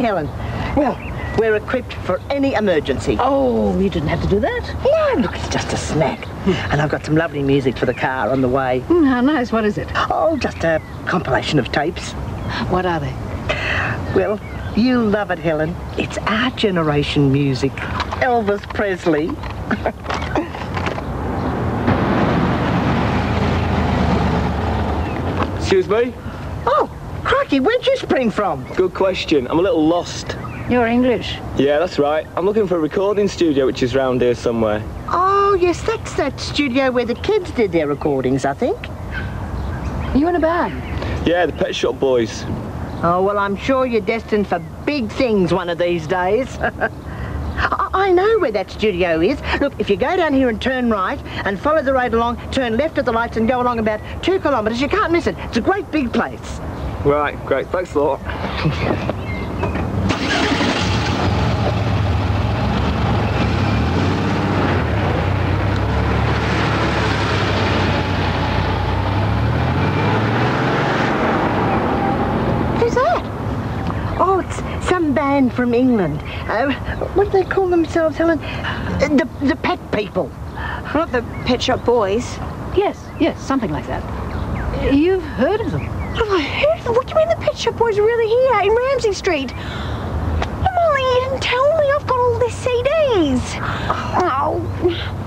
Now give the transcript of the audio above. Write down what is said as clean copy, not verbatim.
Helen. Well, we're equipped for any emergency. Oh, you didn't have to do that. No, look, it's just a snack. And I've got some lovely music for the car on the way. How nice. What is it? Oh, just a compilation of tapes. What are they? Well, you'll love it, Helen. It's our generation music. Elvis Presley. Excuse me? Oh, crikey, where'd you spring from? Good question. I'm a little lost. You're English. Yeah, that's right. I'm looking for a recording studio which is round here somewhere. Oh, yes, that's that studio where the kids did their recordings, I think. Are you in a band? Yeah, the Pet Shop Boys. Oh, well, I'm sure you're destined for big things one of these days. I know where that studio is. Look, if you go down here and turn right and follow the road along, turn left at the lights and go along about 2 kilometres, you can't miss it. It's a great big place. Right, great. Thanks a lot. Who's that? Oh, it's some band from England. What do they call themselves, Helen? The Pet People. Not the Pet Shop Boys. Yes, something like that. You've heard of them? Have I heard of them? What do you mean the Pet Shop Boys are really here in Ramsay Street? Molly, you didn't tell me. I've got all these CDs. Oh.